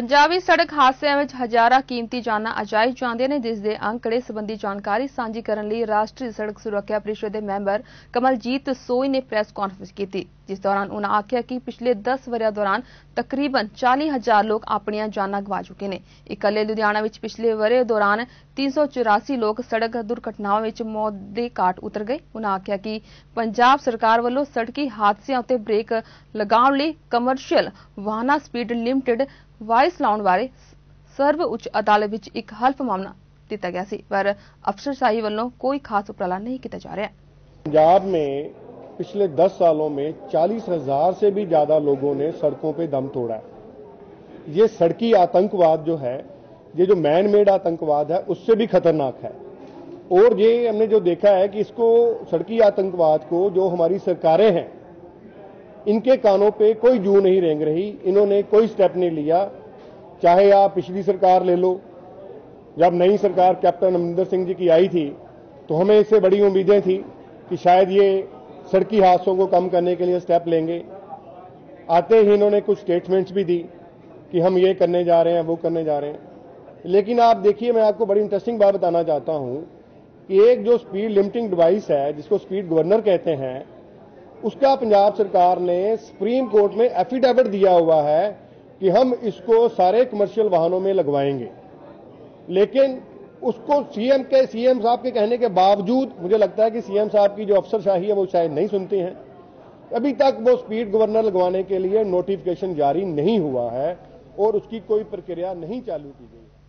पंजाबी सड़क हादसिਆਂ ਵਿੱਚ ਹਜ਼ਾਰਾਂ ਕੀਮਤੀ ਜਾਨਾਂ ਅਜਾਈ ਜਾਂਦੀਆਂ ਨੇ, ਜਿਸ ਦੇ ਅੰਕੜੇ ਸੰਬੰਧੀ ਜਾਣਕਾਰੀ ਸਾਂਝੀ ਕਰਨ ਲਈ ਰਾਸ਼ਟਰੀ ਸੜਕ ਸੁਰੱਖਿਆ ਪ੍ਰੀਸ਼ਦ ਦੇ ਮੈਂਬਰ ਕਮਲਜੀਤ ਸੋਈ ਨੇ ਪ੍ਰੈਸ ਕਾਨਫਰੰਸ ਕੀਤੀ, जिस दौरान उन्होंने आख्या कि पिछले 10 वरिया दौरान तकरीबन 40,000 लोग अपनी जानां गवा चुके हैं। इकल्ले लुधियाना विच पिछले वरे दौरान 384 लोग सड़क दुर्घटनाओं में मौत के घाट उतर गए। उन्होंने आख्या कि पंजाब सरकार वालों सड़की हादसिਆਂ उत्ते ब्रेक लगाउण लई कमर्शियल वाहनां स्पीड लिमिटेड वाइस लाउण बारे सर्व उच्च अदालत विच एक हल्फ मामला दिता गया सी, पर अफसरशाही वालों कोई खास उपराला नहीं किया जा रहा। पंजाब में पिछले 10 सालों में 40,000 से भी ज्यादा लोगों ने सड़कों पे दम तोड़ा है। ये सड़की आतंकवाद जो है, ये जो मैन मेड आतंकवाद है, उससे भी खतरनाक है। और ये हमने जो देखा है कि इसको सड़की आतंकवाद को जो हमारी सरकारें हैं, इनके कानों पे कोई जू नहीं रेंग रही, इन्होंने कोई स्टेप नहीं लिया। चाहे आप पिछली सरकार ले लो, जब नई सरकार कैप्टन अमरिंदर सिंह जी की आई थी तो हमें इससे बड़ी उम्मीदें थी कि शायद ये सड़की हादसों को कम करने के लिए स्टेप लेंगे। आते ही इन्होंने कुछ स्टेटमेंट्स भी दी कि हम ये करने जा रहे हैं, वो करने जा रहे हैं। लेकिन आप देखिए, मैं आपको बड़ी इंटरेस्टिंग बात बताना चाहता हूं कि एक जो स्पीड लिमिटिंग डिवाइस है, जिसको स्पीड गवर्नर कहते हैं, उसका पंजाब सरकार ने सुप्रीम कोर्ट में एफिडेविट दिया हुआ है कि हम इसको सारे कमर्शियल वाहनों में लगवाएंगे। लेकिन उसको सीएम साहब के कहने के बावजूद मुझे लगता है कि सीएम साहब की जो अफसरशाही है वो शायद नहीं सुनती हैं। अभी तक वो स्पीड गवर्नर लगवाने के लिए नोटिफिकेशन जारी नहीं हुआ है और उसकी कोई प्रक्रिया नहीं चालू की गई।